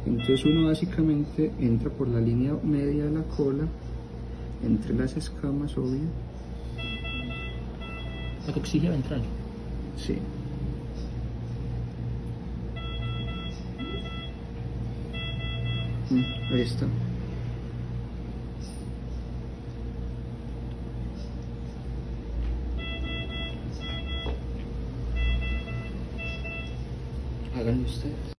Entonces uno básicamente entra por la línea media de la cola, entre las escamas, obvio. La coxilla ventral. Sí. Ahí está. Háganlo ustedes.